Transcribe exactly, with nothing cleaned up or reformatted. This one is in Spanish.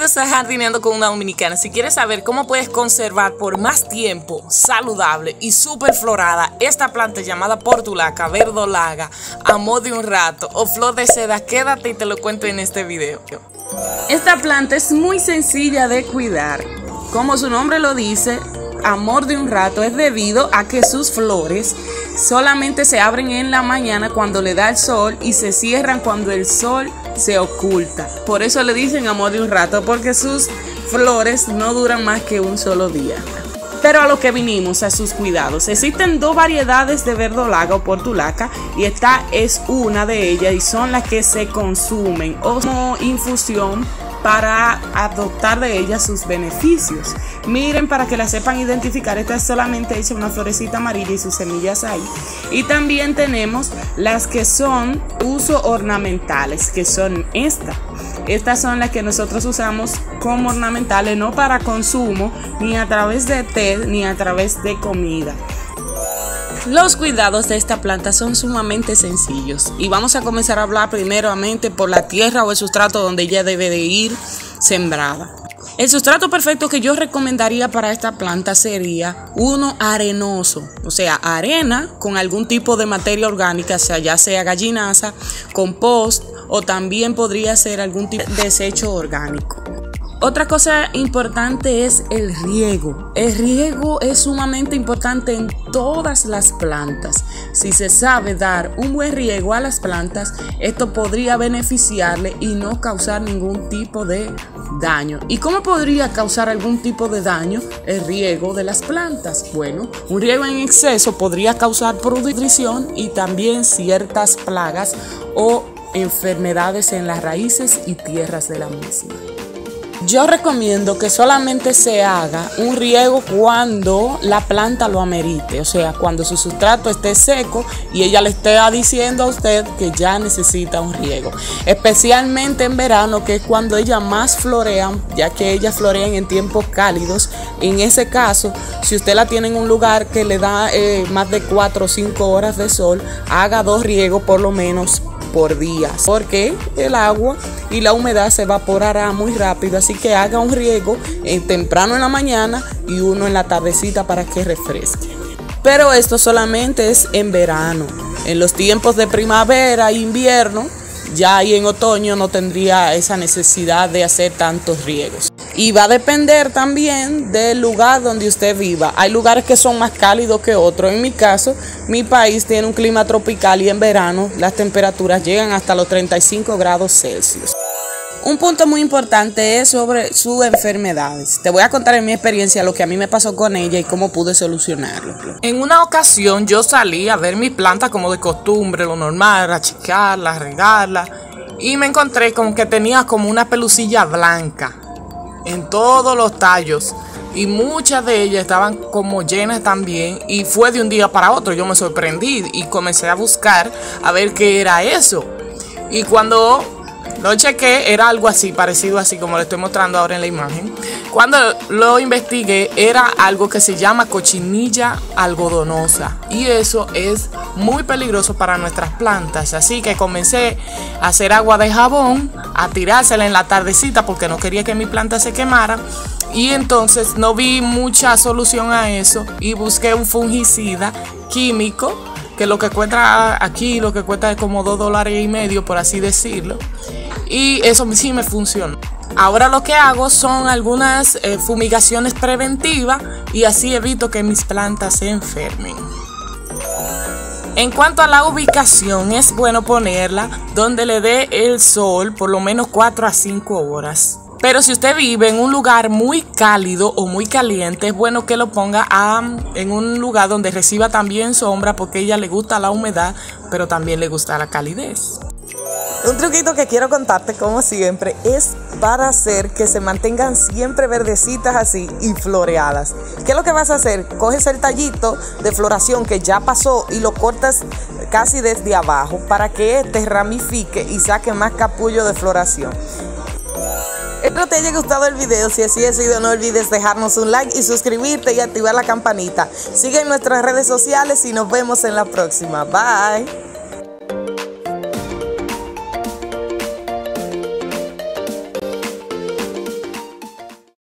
Bienvenidos a Jardineando con una Dominicana. Si quieres saber cómo puedes conservar por más tiempo saludable y súper florada esta planta llamada portulaca, verdolaga, amor de un rato o flor de seda, quédate y te lo cuento en este video. Esta planta es muy sencilla de cuidar. Como su nombre lo dice, amor de un rato, es debido a que sus flores solamente se abren en la mañana cuando le da el sol y se cierran cuando el sol se oculta. Por eso le dicen amor de un rato, porque sus flores no duran más que un solo día. Pero a lo que vinimos, a sus cuidados. Existen dos variedades de verdolaga o portulaca y esta es una de ellas y son las que se consumen o como infusión para adoptar de ellas sus beneficios. Miren, para que la sepan identificar, esta es solamente hecha una florecita amarilla y sus semillas ahí. Y también tenemos las que son uso ornamentales, que son estas. Estas son las que nosotros usamos como ornamentales, no para consumo, ni a través de té, ni a través de comida. Los cuidados de esta planta son sumamente sencillos y vamos a comenzar a hablar primeramente por la tierra o el sustrato donde ella debe de ir sembrada. El sustrato perfecto que yo recomendaría para esta planta sería uno arenoso, o sea, arena con algún tipo de materia orgánica, o sea, ya sea gallinaza, compost o también podría ser algún tipo de desecho orgánico. Otra cosa importante es el riego. El riego es sumamente importante en todas las plantas. Si se sabe dar un buen riego a las plantas, esto podría beneficiarle y no causar ningún tipo de daño. ¿Y cómo podría causar algún tipo de daño el riego de las plantas? Bueno, un riego en exceso podría causar pudrición y también ciertas plagas o enfermedades en las raíces y tierras de la misma. Yo recomiendo que solamente se haga un riego cuando la planta lo amerite, o sea, cuando su sustrato esté seco y ella le esté diciendo a usted que ya necesita un riego. Especialmente en verano, que es cuando ellas más florean, ya que ellas florean en tiempos cálidos. En ese caso, si usted la tiene en un lugar que le da eh, más de cuatro o cinco horas de sol, haga dos riegos por lo menos por día, porque el agua y la humedad se evaporará muy rápido, así que haga un riego eh, temprano en la mañana y uno en la tardecita para que refresque. Pero esto solamente es en verano. En los tiempos de primavera e invierno, ya ahí en otoño no tendría esa necesidad de hacer tantos riegos. Y va a depender también del lugar donde usted viva. Hay lugares que son más cálidos que otros. En mi caso, mi país tiene un clima tropical y en verano las temperaturas llegan hasta los treinta y cinco grados Celsius. Un punto muy importante es sobre sus enfermedades. Te voy a contar en mi experiencia lo que a mí me pasó con ella y cómo pude solucionarlo. En una ocasión yo salí a ver mi planta como de costumbre, lo normal, achicarla, regarla, y me encontré con que tenía como una pelucilla blanca en todos los tallos y muchas de ellas estaban como llenas también, y fue de un día para otro. Yo me sorprendí y comencé a buscar a ver qué era eso, y cuando lo chequé era algo así, parecido así como le estoy mostrando ahora en la imagen. Cuando lo investigué era algo que se llama cochinilla algodonosa y eso es muy peligroso para nuestras plantas. Así que comencé a hacer agua de jabón, a tirársela en la tardecita porque no quería que mi planta se quemara, y entonces no vi mucha solución a eso y busqué un fungicida químico que lo que cuesta aquí, lo que cuesta es como dos dólares y medio, por así decirlo. Y eso sí me funcionó. Ahora lo que hago son algunas eh, fumigaciones preventivas y así evito que mis plantas se enfermen. En cuanto a la ubicación, es bueno ponerla donde le dé el sol por lo menos cuatro a cinco horas. Pero si usted vive en un lugar muy cálido o muy caliente, es bueno que lo ponga a, en un lugar donde reciba también sombra, porque a ella le gusta la humedad, pero también le gusta la calidez. Un truquito que quiero contarte, como siempre, es para hacer que se mantengan siempre verdecitas así y floreadas. ¿Qué es lo que vas a hacer? Coges el tallito de floración que ya pasó y lo cortas casi desde abajo para que este ramifique y saque más capullo de floración. Espero te haya gustado el video. Si así ha sido, no olvides dejarnos un like y suscribirte y activar la campanita. Sigue en nuestras redes sociales y nos vemos en la próxima. Bye.